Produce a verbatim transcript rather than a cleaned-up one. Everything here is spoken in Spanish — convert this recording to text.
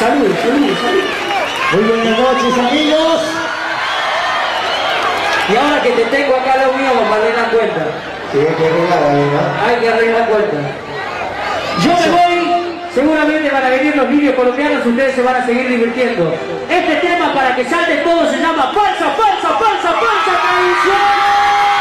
Salud, salud, salud. Muy buenas noches, amigos. Y ahora que te tengo acá lo mío, para arreglar cuenta. Sí, hay que arreglar ahí, ¿no? Hay que arreglar cuenta. Yo me voy, seguramente van a venir los niños colombianos, ustedes se van a seguir divirtiendo. Este tema para que salten todos se llama Falsa, Falsa, Falsa, Falsa Tradición.